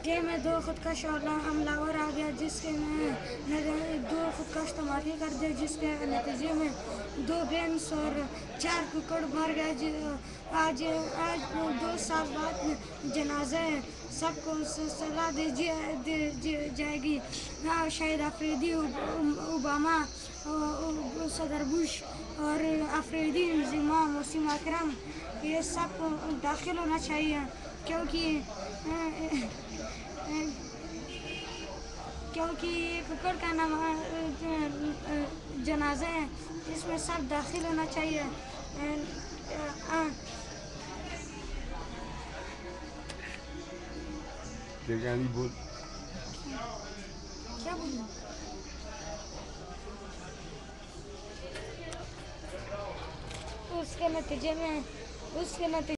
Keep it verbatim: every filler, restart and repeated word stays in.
के में दो खुदकश और हमलावर आ गया, जिसके में दो खुदकश तबाही कर दिए, जिसके नतीजे में दो बेंस और चार कुकड़ मर गए। आज आज दो साल बाद जनाजे सबको सलाह दी जाएगी। शायद अफरीदी ओबामा, सदर बुश और अफरीदी इमाम मुस्लिम अकरम, ये सब दाखिल होना चाहिए, क्योंकि क्योंकि कुकर का नाम जनाजा है, इसमें सब दाखिल होना चाहिए। बोल क्या बोलूं? उसके नतीजे में उसके नतीजे